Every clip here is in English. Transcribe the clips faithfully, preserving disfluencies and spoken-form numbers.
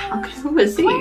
Okay, who is he?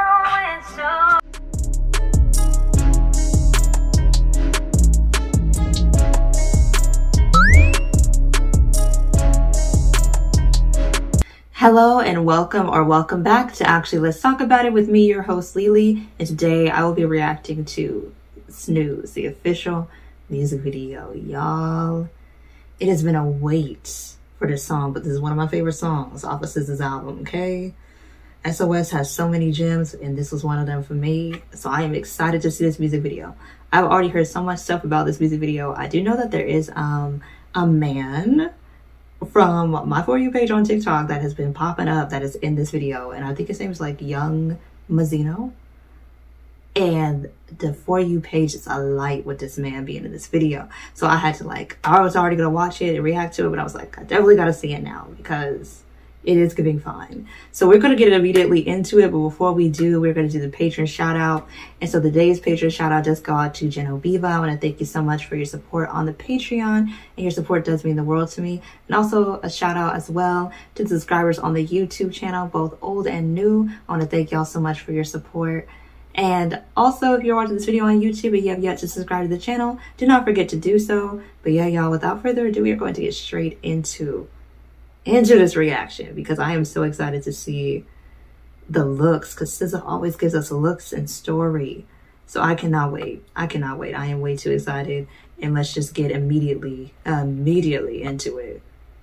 Hello and welcome or welcome back to Actually Let's Talk About It with me, your host Lily, and today I will be reacting to Snooze, the official music video. Y'all, it has been a wait for this song, but this is one of my favorite songs off of S Z A's album, okay? S O S has so many gems and this was one of them for me, so I am excited to see this music video. I've already heard so much stuff about this music video. I do know that there is um a man from my For You page on TikTok that has been popping up that is in this video, and I think his name is like Young Mazino, and the For You page is alight with this man being in this video. So I had to like, I was already gonna watch it and react to it, but I was like, I definitely gotta see it now because it is giving fine. So we're gonna get immediately into it, but before we do, we're gonna do the patron shout out. And so today's patron shout out does go out to Genoveva. I wanna thank you so much for your support on the Patreon, and your support does mean the world to me. And also a shout out as well to the subscribers on the YouTube channel, both old and new. I wanna thank y'all so much for your support. And also, if you're watching this video on YouTube and you have yet to subscribe to the channel, do not forget to do so. But yeah, y'all, without further ado, we are going to get straight into into this reaction because I am so excited to see the looks, because S Z A always gives us looks and story. So I cannot wait. I cannot wait. I am way too excited, and let's just get immediately, immediately into it.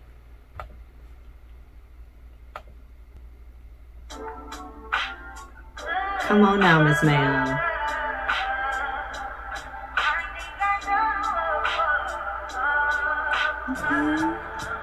Come on now, Miss Ma'am. Okay.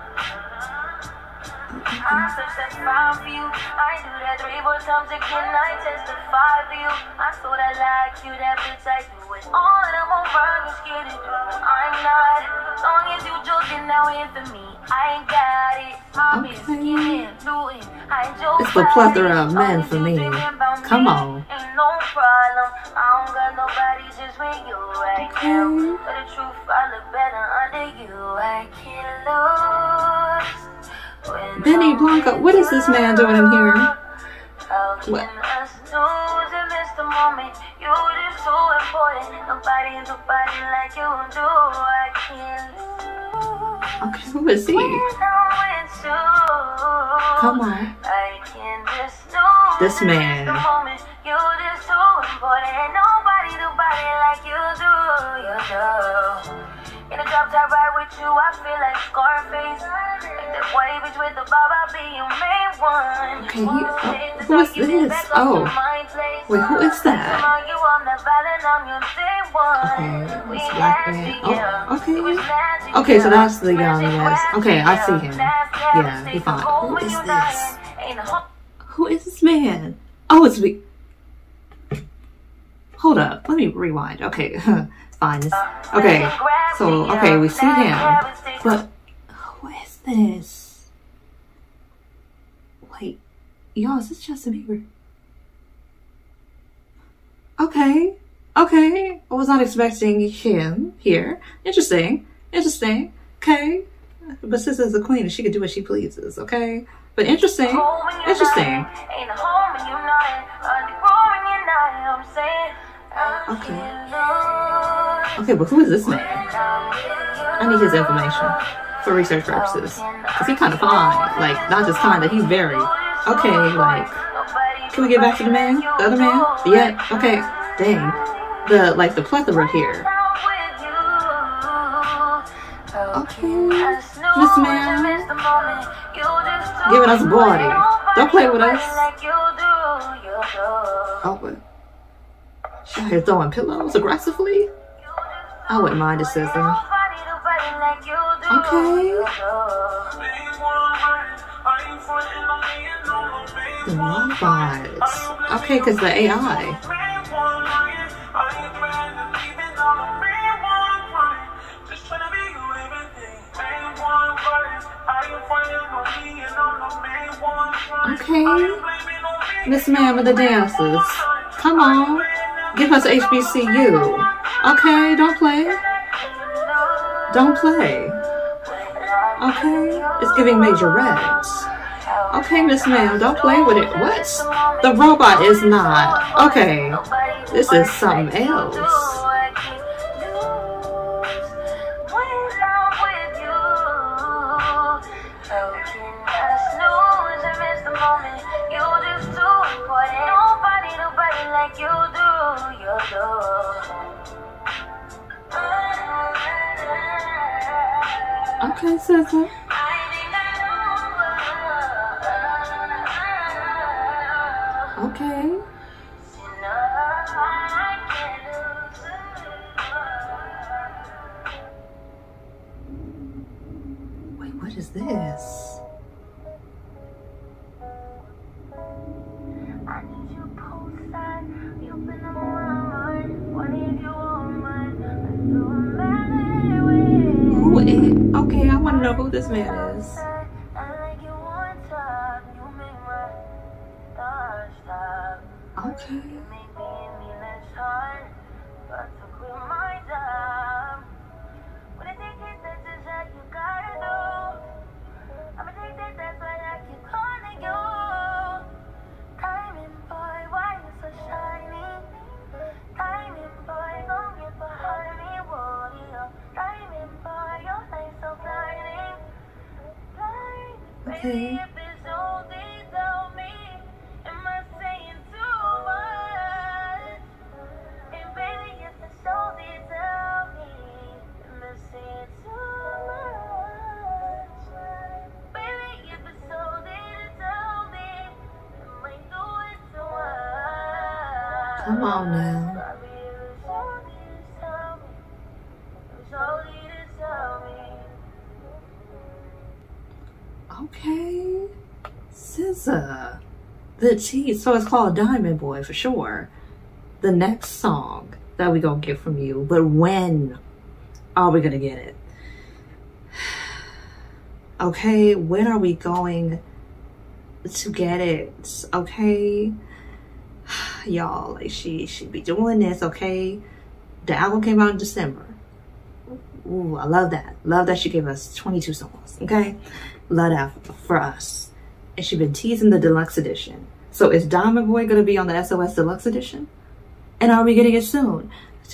I testify for you. I do that three more times again. I testify for you. I saw that like you, that bitch. I do it all, and I'm gonna run you scared to do. I'm not. As long as you joking now in for me, I ain't got it. My bitch skinning, doing. I joke. It's the plethora of men for me. Come on. Ain't no problem. I don't got nobody just with you right now. But the truth, I look better under you. I can't lose. Benny Blanco, what is this man doing in here? What? Okay, who is he? Come on. This man. In a drop top ride with you, I feel like Scarface. Like that white bitch with the bob, I'll be your main one. Okay, you, oh, who is this? Oh, wait, who is that? Okay, this black man. Oh, okay. Okay, so that's the young yes. Okay, I see him. Yeah, he fine. Who is this? Who is this man? Oh, it's me. Hold up, let me rewind. Okay, fine. This, okay, so, okay, we see him. But who is this? Wait, y'all, is this Justin Bieber? Okay, okay. I was not expecting him here. Interesting, interesting. Okay, but S Z A is the queen and she can do what she pleases, okay? But interesting, interesting. Okay. Okay, but who is this man? I need his information for research purposes. Cause he kind of fine. Like, not just kind of, he's very. Okay, like, can we get back to the man? The other man? Yeah, okay. Dang. The, like, the plethora here. Okay. Miss Man. Giving us body. Don't play with us. Oh, but she out here throwing pillows aggressively? I wouldn't mind a S Z A. Okay. The robots. Okay, because the A I. Okay. Miss Man with the dances. Come on. Give us H B C U. Okay, don't play. Don't play. Okay, it's giving major reds. Okay, Miss Ma'am, don't play with it. What? The robot is not. Okay, this is something else. Okay, S Z A. Okay. Wait, what is this? Who is? Okay, I want to know who this man is. Okay. Okay. Come on now. Okay. S Z A. The tease. So it's called Diamond Boy for sure. The next song that we gonna get from you. But when are we gonna get it? Okay, when are we going to get it? Okay. Y'all, like she she be doing this, okay? The album came out in December. Ooh, I love that. Love that she gave us twenty-two songs, okay? Love that for us. And she been teasing the deluxe edition. So is Diamond Boy gonna be on the S O S deluxe edition? And are we getting it soon?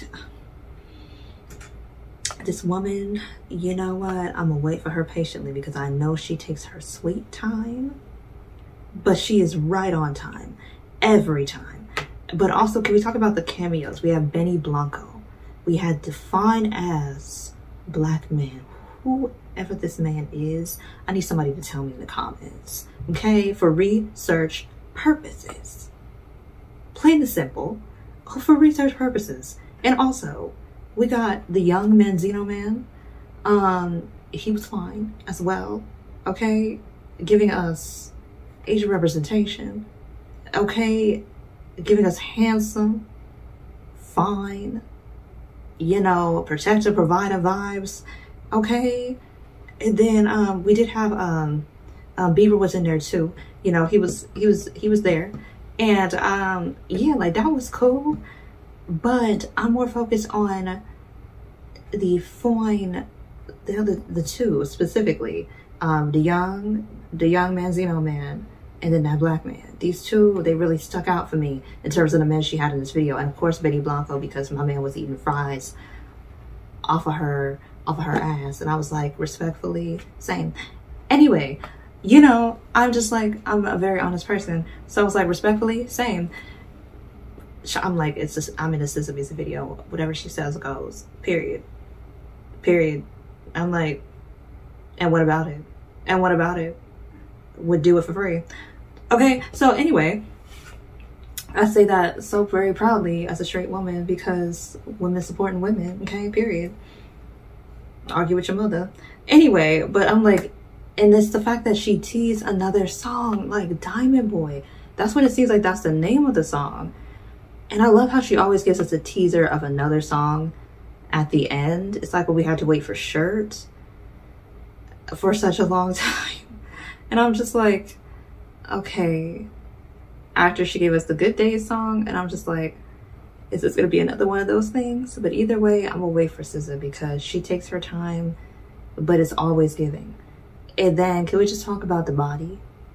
This woman, you know what? I'm gonna wait for her patiently because I know she takes her sweet time, but she is right on time every time. But also, can we talk about the cameos? We have Benny Blanco. We had Defined as Black Man. Whoever this man is, I need somebody to tell me in the comments. Okay, for research purposes. Plain and simple, for research purposes. And also, we got the young Mazino man. Um, he was fine as well. Okay, giving us Asian representation. Okay, giving us handsome, fine, you know, protector, provider vibes. Okay, and then um, we did have um, um, Bieber was in there too. You know, he was he was he was there, and um, yeah, like that was cool. But I'm more focused on the fine, the other the two specifically, um, the young the young Mazino man. And then that black man. These two, they really stuck out for me in terms of the men she had in this video. And of course, Benny Blanco, because my man was eating fries off of her, off of her ass. And I was like, respectfully, same. Anyway, you know, I'm just like, I'm a very honest person. So I was like, respectfully, same. I'm like, it's just, I'm in a S Z A music video. Whatever she says goes, period. Period. I'm like, and what about it? And what about it? Would do it for free. Okay, so anyway, I say that so very proudly as a straight woman because women supporting women, okay, period. Argue with your mother. Anyway, but I'm like, and it's the fact that she teased another song, like Diamond Boy. That's what it seems like, that's the name of the song. And I love how she always gives us a teaser of another song at the end. It's like when we had to wait for Shirt for such a long time. And I'm just like, okay, after she gave us the Good Days song, and I'm just like, is this gonna be another one of those things? But either way, I'm gonna wait for S Z A because she takes her time, but it's always giving. And then can we just talk about the body?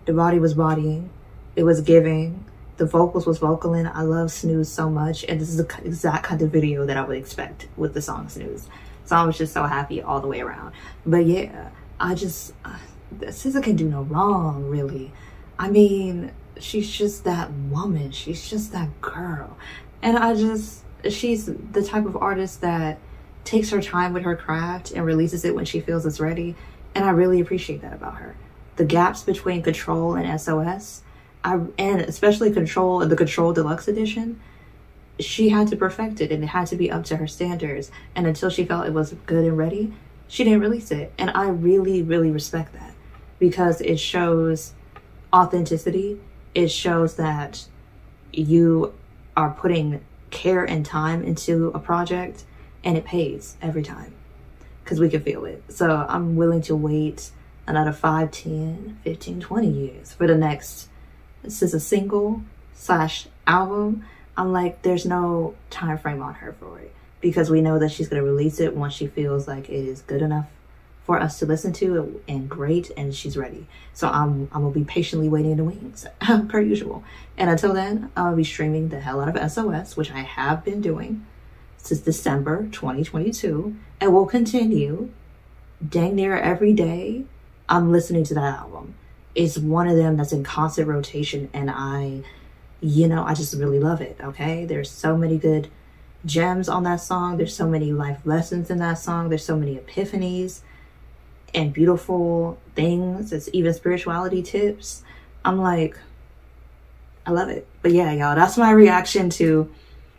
The body was bodying. It was giving. The vocals was vocaling. I love Snooze so much. And this is the exact kind of video that I would expect with the song Snooze. So I was just so happy all the way around. But yeah, I just, uh, S Z A can do no wrong, really. I mean, she's just that woman. She's just that girl. And I just, she's the type of artist that takes her time with her craft and releases it when she feels it's ready. And I really appreciate that about her. The gaps between Control and S O S, I, and especially Control and the Control Deluxe Edition, she had to perfect it and it had to be up to her standards. And until she felt it was good and ready, she didn't release it. And I really, really respect that because it shows authenticity. It shows that you are putting care and time into a project and it pays every time because we can feel it. So I'm willing to wait another five, ten, fifteen, twenty years for the next, this is a single slash album. I'm like, there's no time frame on her for it because we know that she's going to release it once she feels like it is good enough for us to listen to and great, and she's ready. So I'm, I'm going to be patiently waiting in the wings per usual. And until then, I'll be streaming the hell out of S O S, which I have been doing since December twenty twenty-two, and will continue dang near every day. I'm listening to that album. It's one of them that's in constant rotation, and I, you know, I just really love it, okay? There's so many good gems on that song. There's so many life lessons in that song. There's so many epiphanies and beautiful things. It's even spirituality tips. I'm like, I love it. But yeah, y'all, that's my reaction to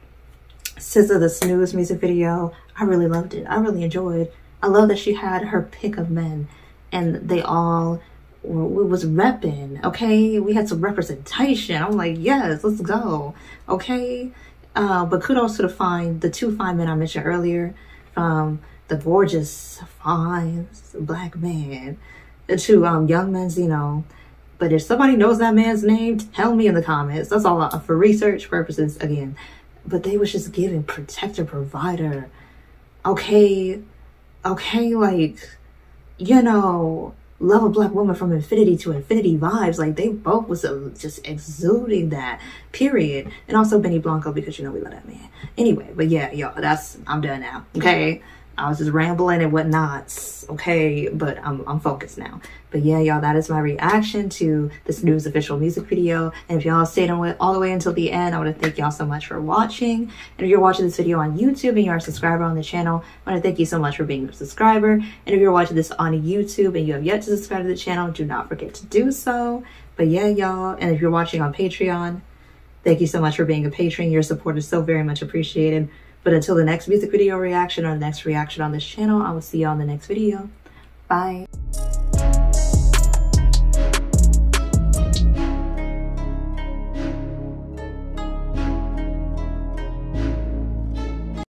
S Z A, the Snooze music video. I really loved it. I really enjoyed. I love that she had her pick of men and they all were, we was repping, okay? We had some representation. I'm like, yes, let's go, okay? Uh, but kudos to the fine, the two fine men I mentioned earlier, from the gorgeous, fine black man to um, young Mazino. But if somebody knows that man's name, tell me in the comments. That's all uh, for research purposes again. But they was just giving protector, provider. Okay, okay, like, you know, love a black woman from infinity to infinity vibes. Like, they both was uh, just exuding that, period. And also Benny Blanco, because, you know, we love that man. Anyway, but yeah, y'all, that's, I'm done now, okay? I was just rambling and whatnot, okay? But I'm, I'm focused now. But yeah, y'all, that is my reaction to the Snooze official music video. And if y'all stayed on all the way until the end, I want to thank y'all so much for watching. And if you're watching this video on YouTube and you're a subscriber on the channel, I want to thank you so much for being a subscriber. And if you're watching this on YouTube and you have yet to subscribe to the channel, do not forget to do so. But yeah, y'all, and if you're watching on Patreon, thank you so much for being a patron. Your support is so very much appreciated. But until the next music video reaction or the next reaction on this channel, I will see you on the next video. Bye.